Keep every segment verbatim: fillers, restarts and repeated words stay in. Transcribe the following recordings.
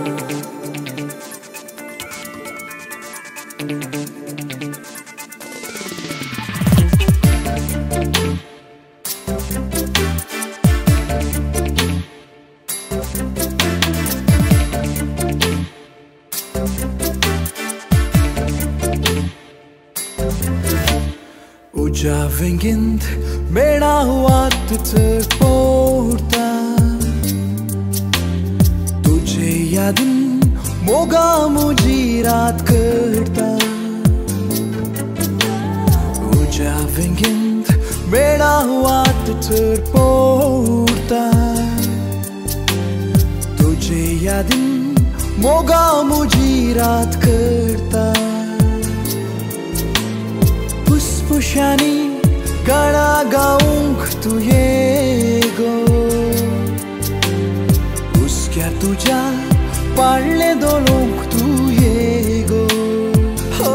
Ujavingind mena huat porta तुझे यादन मोगा मुझे रात करता Ujavingind mena huat porta तुझे यादन मोगा मुझे रात करता पुष्पुशानी गाणा गाऊंग तू ये गो उसक्या तुझा पाळले दोलोंग तू ये गो हो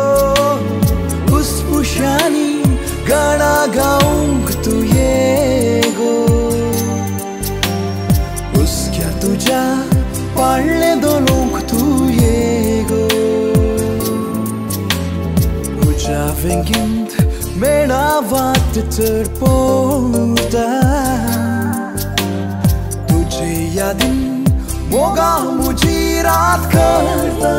पुष्पुशानी गाणा गाऊंग तू ये गो उसक्या तुझा पाळले दोलोंग तू ये गो Ujavingind mena vatt porta तुझे यादन मोगा मुझे रात करता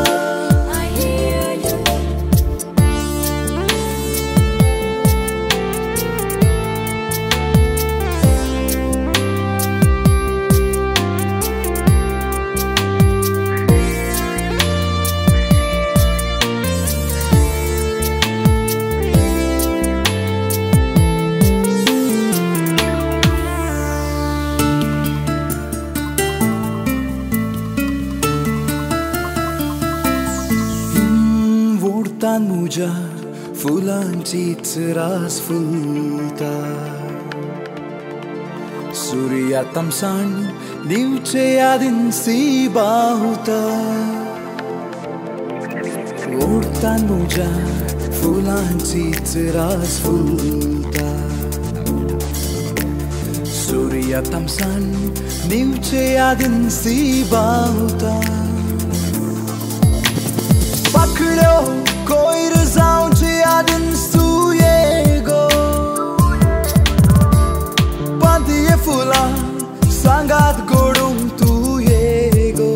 मुझा फुलांचीच रास फुलता सूर्या तमसान नीवचे यादीन सी बाहुता ओढतान मुझा फुलांचीच रास फुलता सूर्या तमसान नीवचे यादीन सी बाहुता पकड़ो कोई रजाऊंचे यादन सूये गो बांधिये फुला सांगात गोडूं तू ये गो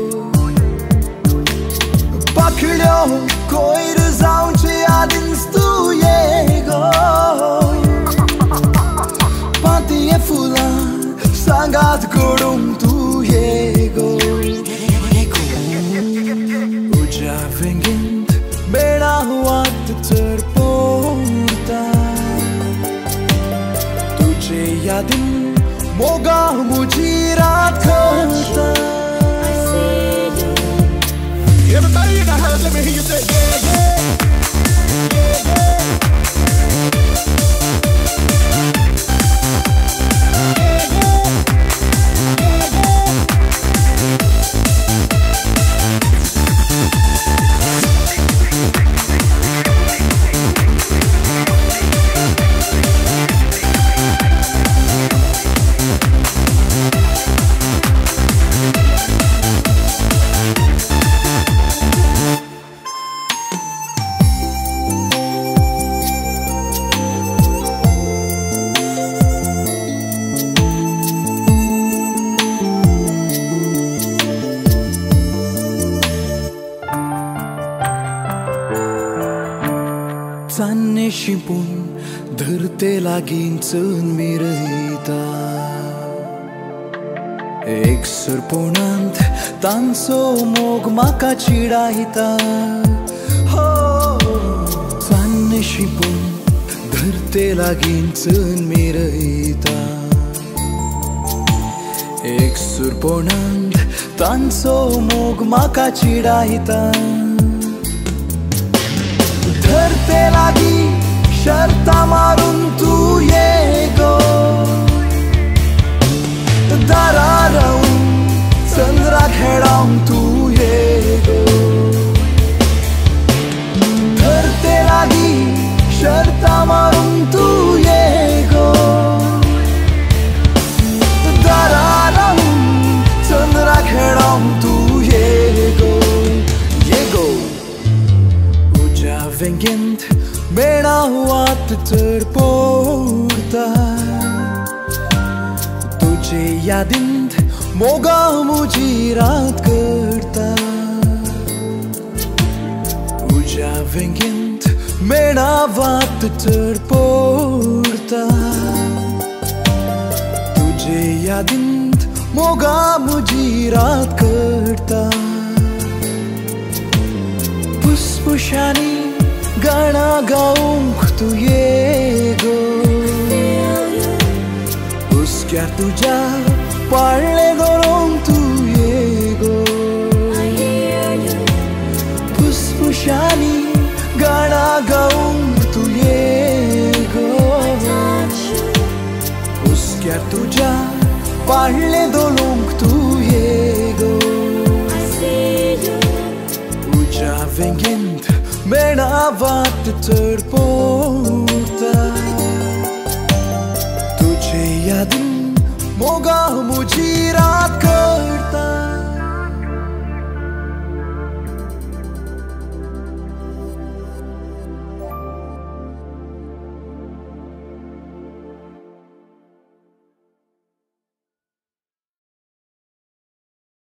पकड़ो कोई रजाऊंचे यादन सूये गो बांधिये फुला सांगात गोडूं तू ये गो Ujavingind mena huat porta तुझे यादन मोगा मुझे रात करता Everybody in the house, let me hear you say yeah, yeah. चान्ने शिंपून धरते लागीन चन मिरयता एक सरपोणांत तांचो मोग म्हाका चिडायता हो चान्ने शिंपून धरते लागीन चन मिरयता एक सरपोणांत तांचो मोग म्हाका चिडायता धरते लागी शर्ता मारून तू ये गो दारा रावून चंद्रा खेळावून तू ये गो धरते लागी शर्ता मारून तू ये गो दारा रावून चंद्रा खेळावून तू ये तडपोडता तुझे यादींत मोगा मुझी रात करता उज्या वेंगेंत मेणावात तडपोडता तुझे यादींत मोगा मुझी रात करता फुसफुसांनी गाणा गाऊंक तू येगो हुस्क्यार तुझ्या पाळणे धरूंक तू येगो फुसफुसांनी गाणा गाऊंक तू येगो हुस्क्यार तुझ्या पाळणे धरूंक तू येगो उज्या वेंगेंत मेणावात तडपोडता